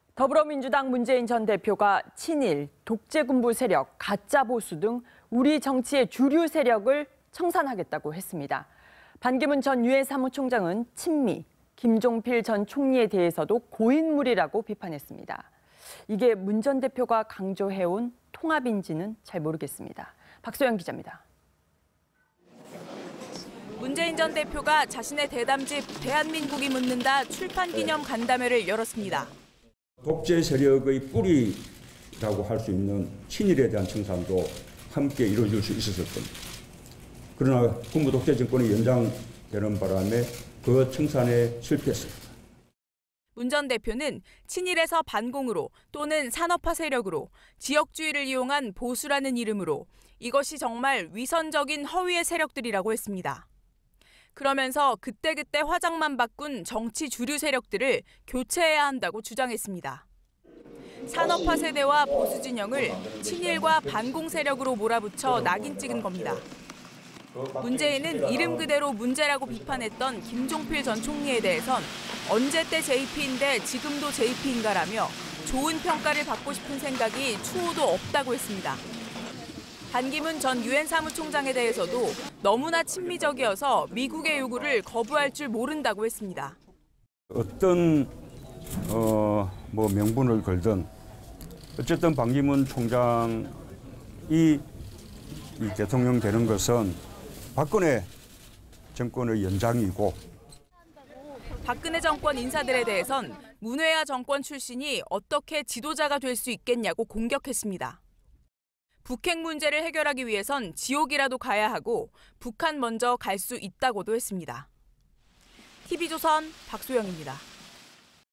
더불어민주당 문재인 전 대표가 친일, 독재군부 세력, 가짜 보수 등 우리 정치의 주류 세력을 청산하겠다고 했습니다. 반기문 전 유엔 사무총장은 친미, 김종필 전 총리에 대해서도 고인물이라고 비판했습니다. 이게 문 전 대표가 강조해온 통합인지는 잘 모르겠습니다. 박소영 기자입니다. 문재인 전 대표가 자신의 대담집 대한민국이 묻는다 출판 기념 간담회를 열었습니다. 독재 세력의 뿌리라고 할 수 있는 친일에 대한 청산도 함께 이루어질 수 있었을 겁니다. 그러나 군부 독재 정권이 연장되는 바람에 그 청산에 실패했습니다. 문 전 대표는 친일에서 반공으로 또는 산업화 세력으로 지역주의를 이용한 보수라는 이름으로 이것이 정말 위선적인 허위의 세력들이라고 했습니다. 그러면서 그때그때 화장만 바꾼 정치 주류 세력들을 교체해야 한다고 주장했습니다. 산업화 세대와 보수 진영을 친일과 반공 세력으로 몰아붙여 낙인 찍은 겁니다. 문재인은 이름 그대로 문제라고 비판했던 김종필 전 총리에 대해선 언제 때 JP인데 지금도 JP인가라며 좋은 평가를 받고 싶은 생각이 추호도 없다고 했습니다. 반기문 전 유엔 사무총장에 대해서도 너무나 친미적이어서 미국의 요구를 거부할 줄 모른다고 했습니다. 어떤 명분을 걸든 어쨌든 반기문 총장이 이 대통령 되는 것은 박근혜 정권의 연장이고 박근혜 정권 인사들에 대해선 문회아 정권 출신이 어떻게 지도자가 될 수 있겠냐고 공격했습니다. 북핵 문제를 해결하기 위해선 지옥이라도 가야 하고 북한 먼저 갈 수 있다고도 했습니다. TV조선 박소영입니다.